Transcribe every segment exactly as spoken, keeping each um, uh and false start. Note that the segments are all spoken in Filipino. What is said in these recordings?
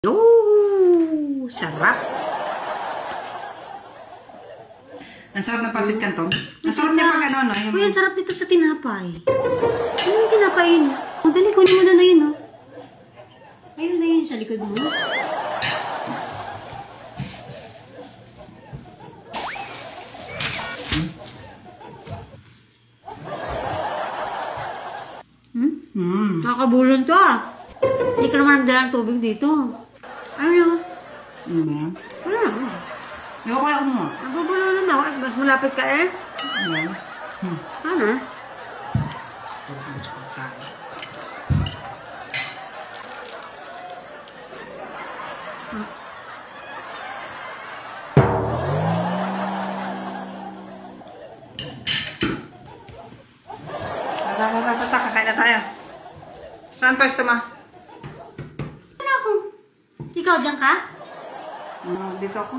Oh, sarap. Ang sarap ng pansit canton. Ang sarap niya pag ano, no? Yung... Uy, ang sarap dito sa tinapay. Ano yung tinapay yun? Oh, dali, kunin mo na na yun, no? Ayun na yun sa likod mo. Hmm? Mm. Nakakabulon to, ah. Hindi ka naman nagdala ng tubig dito. Ano? Ano ba yan? Wala. Ikaw kaya ko mo. Nagbabulonan ako. Eh, mas malapit ka eh. Ano yan? Hmm. Ano? Sarap mo sa pagkain. Hmm. Tata, tata, tata, kakain na tayo. Saan pwesto ma? Ano ako? Ikaw dyan ka? Uh, dito ako.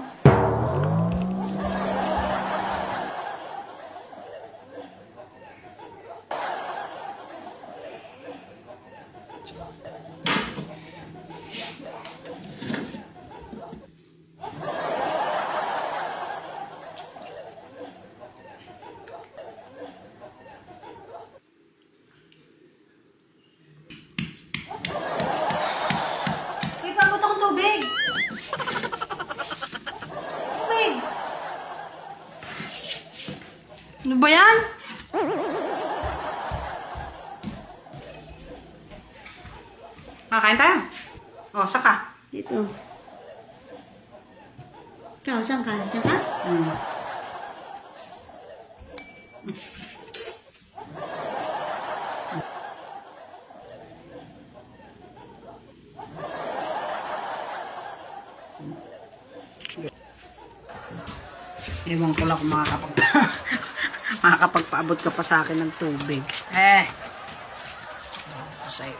Uy, pabot akong tubig. Tubig. Ano ba yan? Kakain tayo. Oh, saka. Dito. Ikaw, saan ka? Diyan ka? Hmm. Ewan ko lang kung makakapag makakapagpaabot ka pa sa akin ng tubig. Eh. Ewan ko sa'yo.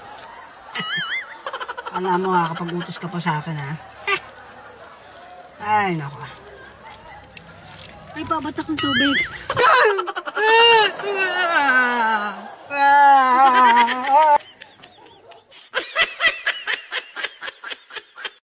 Alam mo, makakapag-utos ka pa sa akin, ha? Ay, nako. Ay, pabot akong tubig.